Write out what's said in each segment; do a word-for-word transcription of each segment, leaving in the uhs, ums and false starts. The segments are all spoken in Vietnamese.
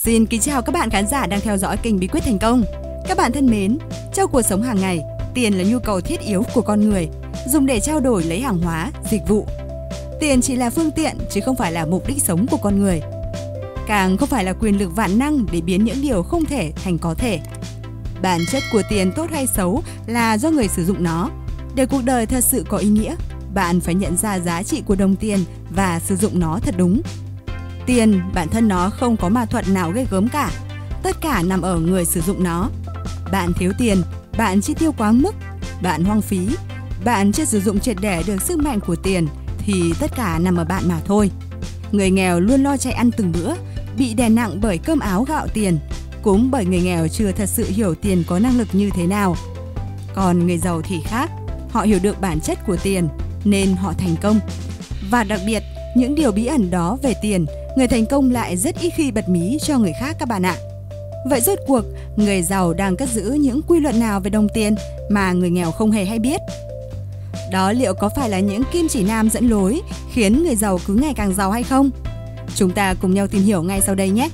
Xin kính chào các bạn khán giả đang theo dõi kênh Bí quyết thành công. Các bạn thân mến, trong cuộc sống hàng ngày, tiền là nhu cầu thiết yếu của con người, dùng để trao đổi lấy hàng hóa, dịch vụ. Tiền chỉ là phương tiện chứ không phải là mục đích sống của con người. Càng không phải là quyền lực vạn năng để biến những điều không thể thành có thể. Bản chất của tiền tốt hay xấu là do người sử dụng nó. Để cuộc đời thật sự có ý nghĩa, bạn phải nhận ra giá trị của đồng tiền và sử dụng nó thật đúng. Tiền, bản thân nó không có ma thuật nào ghê gớm cả. Tất cả nằm ở người sử dụng nó. Bạn thiếu tiền, bạn chi tiêu quá mức, bạn hoang phí, bạn chưa sử dụng triệt để được sức mạnh của tiền thì tất cả nằm ở bạn mà thôi. Người nghèo luôn lo chạy ăn từng bữa, bị đè nặng bởi cơm áo gạo tiền, cũng bởi người nghèo chưa thật sự hiểu tiền có năng lực như thế nào. Còn người giàu thì khác, họ hiểu được bản chất của tiền nên họ thành công. Và đặc biệt, những điều bí ẩn đó về tiền, người thành công lại rất ít khi bật mí cho người khác các bạn ạ. Vậy rốt cuộc, người giàu đang cất giữ những quy luật nào về đồng tiền mà người nghèo không hề hay biết? Đó liệu có phải là những kim chỉ nam dẫn lối khiến người giàu cứ ngày càng giàu hay không? Chúng ta cùng nhau tìm hiểu ngay sau đây nhé!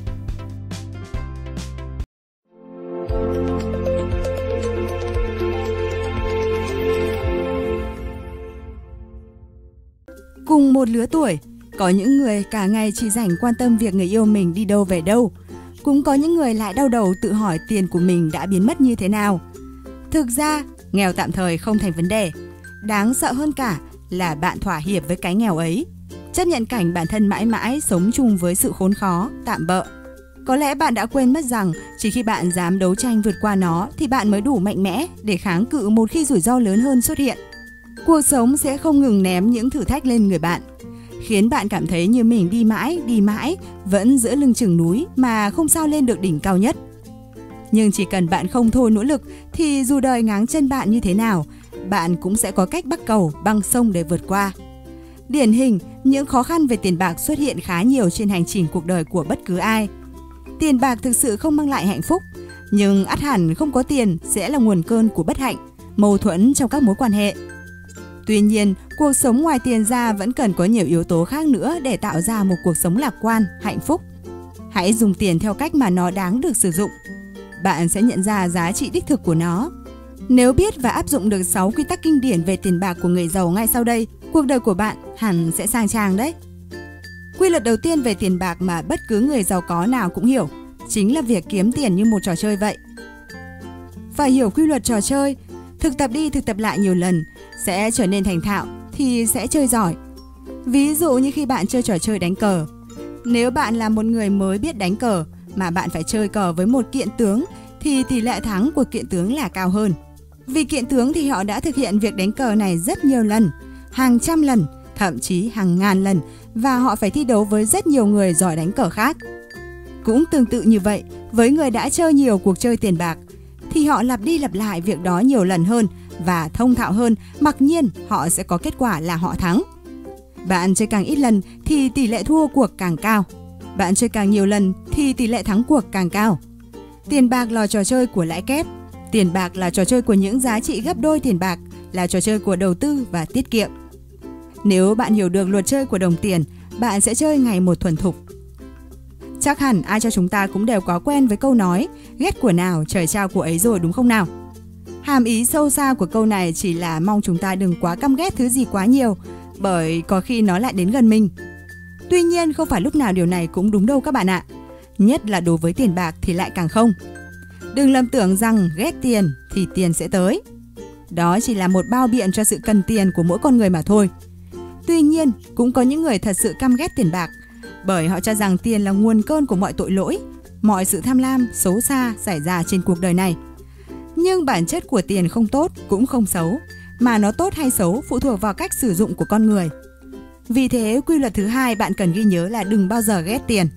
Cùng một lứa tuổi, có những người cả ngày chỉ dành quan tâm việc người yêu mình đi đâu về đâu. Cũng có những người lại đau đầu tự hỏi tiền của mình đã biến mất như thế nào. Thực ra, nghèo tạm thời không thành vấn đề. Đáng sợ hơn cả là bạn thỏa hiệp với cái nghèo ấy. Chấp nhận cảnh bản thân mãi mãi sống chung với sự khốn khó, tạm bợ. Có lẽ bạn đã quên mất rằng chỉ khi bạn dám đấu tranh vượt qua nó thì bạn mới đủ mạnh mẽ để kháng cự một khi rủi ro lớn hơn xuất hiện. Cuộc sống sẽ không ngừng ném những thử thách lên người bạn, khiến bạn cảm thấy như mình đi mãi, đi mãi, vẫn giữa lưng chừng núi mà không sao lên được đỉnh cao nhất. Nhưng chỉ cần bạn không thôi nỗ lực thì dù đời ngáng chân bạn như thế nào, bạn cũng sẽ có cách bắc cầu, băng sông để vượt qua. Điển hình, những khó khăn về tiền bạc xuất hiện khá nhiều trên hành trình cuộc đời của bất cứ ai. Tiền bạc thực sự không mang lại hạnh phúc, nhưng ắt hẳn không có tiền sẽ là nguồn cơn của bất hạnh, mâu thuẫn trong các mối quan hệ. Tuy nhiên, cuộc sống ngoài tiền ra vẫn cần có nhiều yếu tố khác nữa để tạo ra một cuộc sống lạc quan, hạnh phúc. Hãy dùng tiền theo cách mà nó đáng được sử dụng. Bạn sẽ nhận ra giá trị đích thực của nó. Nếu biết và áp dụng được sáu quy tắc kinh điển về tiền bạc của người giàu ngay sau đây, cuộc đời của bạn hẳn sẽ sang trang đấy. Quy luật đầu tiên về tiền bạc mà bất cứ người giàu có nào cũng hiểu, chính là việc kiếm tiền như một trò chơi vậy. Phải hiểu quy luật trò chơi, thực tập đi thực tập lại nhiều lần, sẽ trở nên thành thạo thì sẽ chơi giỏi. Ví dụ như khi bạn chơi trò chơi đánh cờ. Nếu bạn là một người mới biết đánh cờ mà bạn phải chơi cờ với một kiện tướng thì tỷ lệ thắng của kiện tướng là cao hơn. Vì kiện tướng thì họ đã thực hiện việc đánh cờ này rất nhiều lần, hàng trăm lần, thậm chí hàng ngàn lần, và họ phải thi đấu với rất nhiều người giỏi đánh cờ khác. Cũng tương tự như vậy, với người đã chơi nhiều cuộc chơi tiền bạc thì họ lặp đi lặp lại việc đó nhiều lần hơn và thông thạo hơn, mặc nhiên họ sẽ có kết quả là họ thắng. Bạn chơi càng ít lần thì tỷ lệ thua cuộc càng cao. Bạn chơi càng nhiều lần thì tỷ lệ thắng cuộc càng cao. Tiền bạc là trò chơi của lãi kép. Tiền bạc là trò chơi của những giá trị gấp đôi tiền bạc, là trò chơi của đầu tư và tiết kiệm. Nếu bạn hiểu được luật chơi của đồng tiền, bạn sẽ chơi ngày một thuần thục. Chắc hẳn ai cho chúng ta cũng đều có quen với câu nói ghét của nào trời trao của ấy rồi, đúng không nào? Hàm ý sâu xa của câu này chỉ là mong chúng ta đừng quá căm ghét thứ gì quá nhiều, bởi có khi nó lại đến gần mình. Tuy nhiên không phải lúc nào điều này cũng đúng đâu các bạn ạ. Nhất là đối với tiền bạc thì lại càng không. Đừng lầm tưởng rằng ghét tiền thì tiền sẽ tới. Đó chỉ là một bao biện cho sự cần tiền của mỗi con người mà thôi. Tuy nhiên cũng có những người thật sự căm ghét tiền bạc, bởi họ cho rằng tiền là nguồn cơn của mọi tội lỗi, mọi sự tham lam, xấu xa xảy ra trên cuộc đời này. Nhưng bản chất của tiền không tốt cũng không xấu, mà nó tốt hay xấu phụ thuộc vào cách sử dụng của con người. Vì thế, quy luật thứ hai bạn cần ghi nhớ là đừng bao giờ ghét tiền.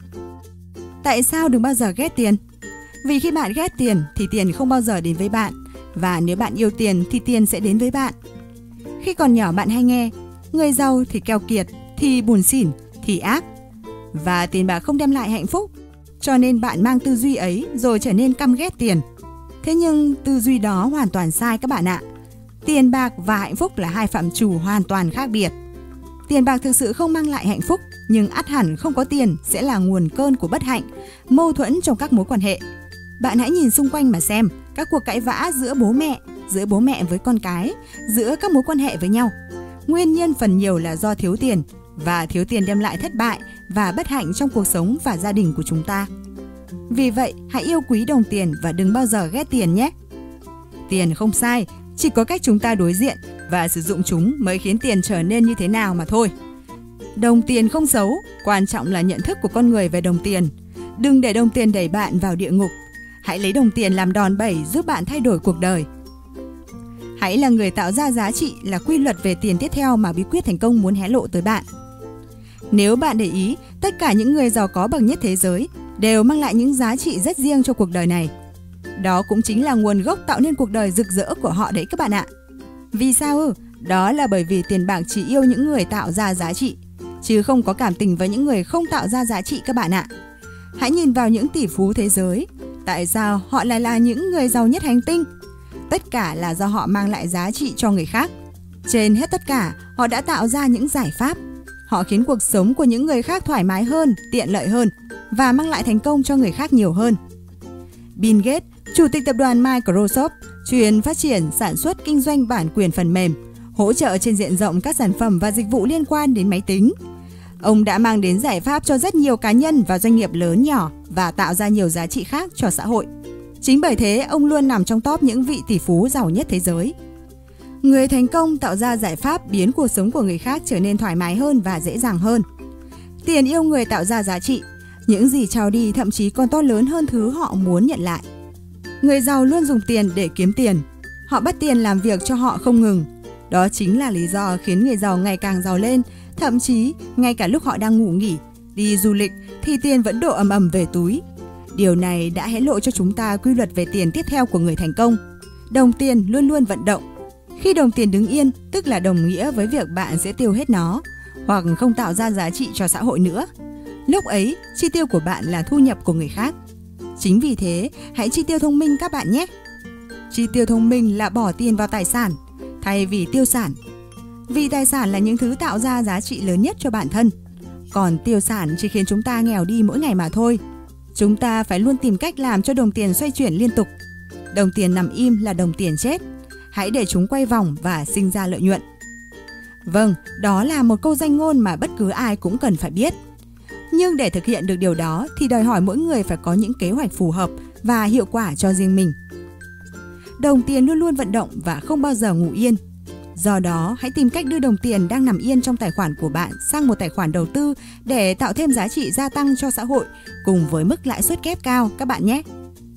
Tại sao đừng bao giờ ghét tiền? Vì khi bạn ghét tiền thì tiền không bao giờ đến với bạn, và nếu bạn yêu tiền thì tiền sẽ đến với bạn. Khi còn nhỏ bạn hay nghe, người giàu thì keo kiệt, thì bủn xỉn, thì ác, và tiền bạc không đem lại hạnh phúc. Cho nên bạn mang tư duy ấy rồi trở nên căm ghét tiền. Thế nhưng tư duy đó hoàn toàn sai các bạn ạ. Tiền bạc và hạnh phúc là hai phạm trù hoàn toàn khác biệt. Tiền bạc thực sự không mang lại hạnh phúc, nhưng ắt hẳn không có tiền sẽ là nguồn cơn của bất hạnh, mâu thuẫn trong các mối quan hệ. Bạn hãy nhìn xung quanh mà xem, các cuộc cãi vã giữa bố mẹ, giữa bố mẹ với con cái, giữa các mối quan hệ với nhau. Nguyên nhân phần nhiều là do thiếu tiền, và thiếu tiền đem lại thất bại và bất hạnh trong cuộc sống và gia đình của chúng ta. Vì vậy, hãy yêu quý đồng tiền và đừng bao giờ ghét tiền nhé. Tiền không sai, chỉ có cách chúng ta đối diện và sử dụng chúng mới khiến tiền trở nên như thế nào mà thôi. Đồng tiền không xấu, quan trọng là nhận thức của con người về đồng tiền. Đừng để đồng tiền đẩy bạn vào địa ngục. Hãy lấy đồng tiền làm đòn bẩy giúp bạn thay đổi cuộc đời. Hãy là người tạo ra giá trị là quy luật về tiền tiếp theo mà bí quyết thành công muốn hé lộ tới bạn. Nếu bạn để ý, tất cả những người giàu có bậc nhất thế giới đều mang lại những giá trị rất riêng cho cuộc đời này. Đó cũng chính là nguồn gốc tạo nên cuộc đời rực rỡ của họ đấy các bạn ạ. Vì sao ư? Đó là bởi vì tiền bạc chỉ yêu những người tạo ra giá trị, chứ không có cảm tình với những người không tạo ra giá trị các bạn ạ. Hãy nhìn vào những tỷ phú thế giới. Tại sao họ lại là những người giàu nhất hành tinh? Tất cả là do họ mang lại giá trị cho người khác. Trên hết tất cả, họ đã tạo ra những giải pháp. Họ khiến cuộc sống của những người khác thoải mái hơn, tiện lợi hơn và mang lại thành công cho người khác nhiều hơn. Bill Gates, chủ tịch tập đoàn Microsoft, chuyên phát triển, sản xuất, kinh doanh bản quyền phần mềm, hỗ trợ trên diện rộng các sản phẩm và dịch vụ liên quan đến máy tính. Ông đã mang đến giải pháp cho rất nhiều cá nhân và doanh nghiệp lớn nhỏ và tạo ra nhiều giá trị khác cho xã hội. Chính bởi thế, ông luôn nằm trong top những vị tỷ phú giàu nhất thế giới. Người thành công tạo ra giải pháp biến cuộc sống của người khác trở nên thoải mái hơn và dễ dàng hơn. Tiền yêu người tạo ra giá trị. Những gì trao đi thậm chí còn to lớn hơn thứ họ muốn nhận lại. Người giàu luôn dùng tiền để kiếm tiền. Họ bắt tiền làm việc cho họ không ngừng. Đó chính là lý do khiến người giàu ngày càng giàu lên. Thậm chí, ngay cả lúc họ đang ngủ nghỉ, đi du lịch thì tiền vẫn đổ ầm ầm về túi. Điều này đã hé lộ cho chúng ta quy luật về tiền tiếp theo của người thành công. Đồng tiền luôn luôn vận động. Khi đồng tiền đứng yên, tức là đồng nghĩa với việc bạn sẽ tiêu hết nó, hoặc không tạo ra giá trị cho xã hội nữa. Lúc ấy, chi tiêu của bạn là thu nhập của người khác. Chính vì thế, hãy chi tiêu thông minh các bạn nhé. Chi tiêu thông minh là bỏ tiền vào tài sản, thay vì tiêu sản. Vì tài sản là những thứ tạo ra giá trị lớn nhất cho bản thân. Còn tiêu sản chỉ khiến chúng ta nghèo đi mỗi ngày mà thôi. Chúng ta phải luôn tìm cách làm cho đồng tiền xoay chuyển liên tục. Đồng tiền nằm im là đồng tiền chết. Hãy để chúng quay vòng và sinh ra lợi nhuận. Vâng, đó là một câu danh ngôn mà bất cứ ai cũng cần phải biết. Nhưng để thực hiện được điều đó thì đòi hỏi mỗi người phải có những kế hoạch phù hợp và hiệu quả cho riêng mình. Đồng tiền luôn luôn vận động và không bao giờ ngủ yên. Do đó, hãy tìm cách đưa đồng tiền đang nằm yên trong tài khoản của bạn sang một tài khoản đầu tư để tạo thêm giá trị gia tăng cho xã hội cùng với mức lãi suất kép cao các bạn nhé.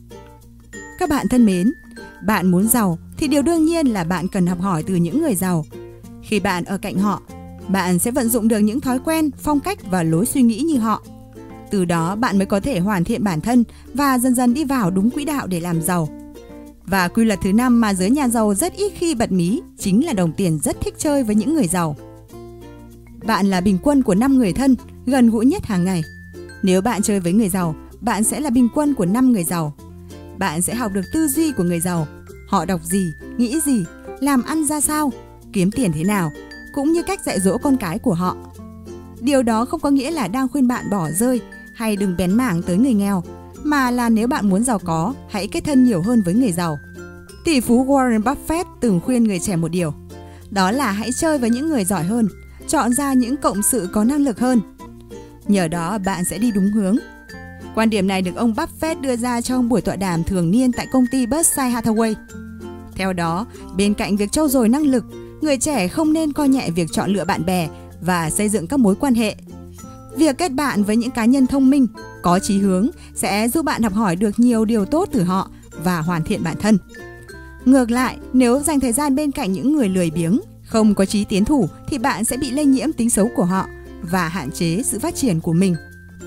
Các bạn thân mến, bạn muốn giàu thì điều đương nhiên là bạn cần học hỏi từ những người giàu. Khi bạn ở cạnh họ, bạn sẽ vận dụng được những thói quen, phong cách và lối suy nghĩ như họ. Từ đó bạn mới có thể hoàn thiện bản thân và dần dần đi vào đúng quỹ đạo để làm giàu. Và quy luật thứ năm mà giới nhà giàu rất ít khi bật mí chính là đồng tiền rất thích chơi với những người giàu. Bạn là bình quân của năm người thân gần gũi nhất hàng ngày. Nếu bạn chơi với người giàu, bạn sẽ là bình quân của năm người giàu. Bạn sẽ học được tư duy của người giàu. Họ đọc gì, nghĩ gì, làm ăn ra sao, kiếm tiền thế nào, cũng như cách dạy dỗ con cái của họ. Điều đó không có nghĩa là đang khuyên bạn bỏ rơi hay đừng bén mảng tới người nghèo, mà là nếu bạn muốn giàu có, hãy kết thân nhiều hơn với người giàu. Tỷ phú Warren Buffett từng khuyên người trẻ một điều, đó là hãy chơi với những người giỏi hơn, chọn ra những cộng sự có năng lực hơn. Nhờ đó bạn sẽ đi đúng hướng. Quan điểm này được ông Buffett đưa ra trong buổi tọa đàm thường niên tại công ty Berkshire Hathaway. Theo đó, bên cạnh việc trau dồi năng lực, người trẻ không nên coi nhẹ việc chọn lựa bạn bè và xây dựng các mối quan hệ. Việc kết bạn với những cá nhân thông minh, có chí hướng sẽ giúp bạn học hỏi được nhiều điều tốt từ họ và hoàn thiện bản thân. Ngược lại, nếu dành thời gian bên cạnh những người lười biếng, không có chí tiến thủ thì bạn sẽ bị lây nhiễm tính xấu của họ và hạn chế sự phát triển của mình.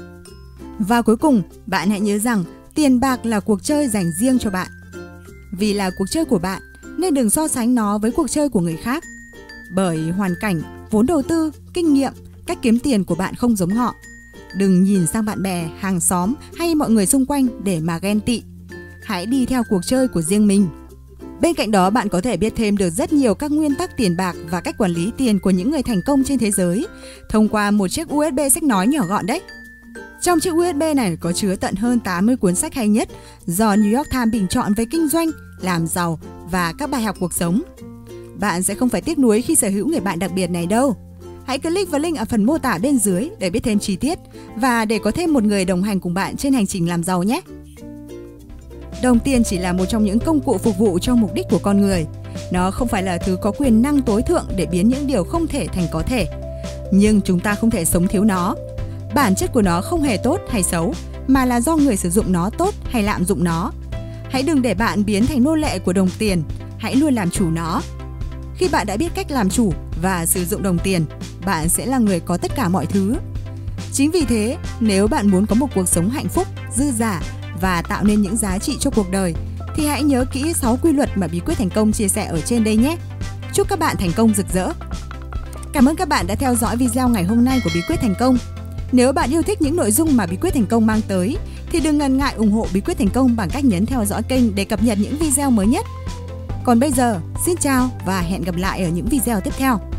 Và cuối cùng, bạn hãy nhớ rằng tiền bạc là cuộc chơi dành riêng cho bạn. Vì là cuộc chơi của bạn, nên đừng so sánh nó với cuộc chơi của người khác. Bởi hoàn cảnh, vốn đầu tư, kinh nghiệm, cách kiếm tiền của bạn không giống họ. Đừng nhìn sang bạn bè, hàng xóm hay mọi người xung quanh để mà ghen tị. Hãy đi theo cuộc chơi của riêng mình. Bên cạnh đó, bạn có thể biết thêm được rất nhiều các nguyên tắc tiền bạc và cách quản lý tiền của những người thành công trên thế giới thông qua một chiếc u ét bê sách nói nhỏ gọn đấy. Trong chiếc u ét bê này có chứa tận hơn tám mươi cuốn sách hay nhất do New York Times bình chọn về kinh doanh, làm giàu và các bài học cuộc sống. Bạn sẽ không phải tiếc nuối khi sở hữu người bạn đặc biệt này đâu. Hãy click vào link ở phần mô tả bên dưới để biết thêm chi tiết và để có thêm một người đồng hành cùng bạn trên hành trình làm giàu nhé. Đồng tiền chỉ là một trong những công cụ phục vụ cho mục đích của con người. Nó không phải là thứ có quyền năng tối thượng để biến những điều không thể thành có thể. Nhưng chúng ta không thể sống thiếu nó. Bản chất của nó không hề tốt hay xấu, mà là do người sử dụng nó tốt hay lạm dụng nó. Hãy đừng để bạn biến thành nô lệ của đồng tiền, hãy luôn làm chủ nó. Khi bạn đã biết cách làm chủ và sử dụng đồng tiền, bạn sẽ là người có tất cả mọi thứ. Chính vì thế, nếu bạn muốn có một cuộc sống hạnh phúc, dư dả và tạo nên những giá trị cho cuộc đời, thì hãy nhớ kỹ sáu quy luật mà Bí quyết thành công chia sẻ ở trên đây nhé. Chúc các bạn thành công rực rỡ. Cảm ơn các bạn đã theo dõi video ngày hôm nay của Bí quyết thành công. Nếu bạn yêu thích những nội dung mà Bí quyết thành công mang tới, thì đừng ngần ngại ủng hộ Bí quyết thành công bằng cách nhấn theo dõi kênh để cập nhật những video mới nhất. Còn bây giờ, xin chào và hẹn gặp lại ở những video tiếp theo.